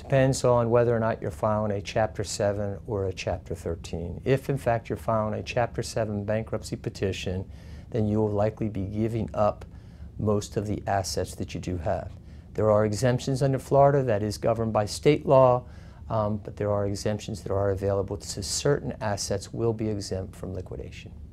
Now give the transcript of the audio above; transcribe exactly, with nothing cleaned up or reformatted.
depends on whether or not you're filing a Chapter seven or a Chapter thirteen. If, in fact, you're filing a Chapter seven bankruptcy petition, then you will likely be giving up most of the assets that you do have. There are exemptions under Florida that is governed by state law, um, but there are exemptions that are available, so certain assets will be exempt from liquidation.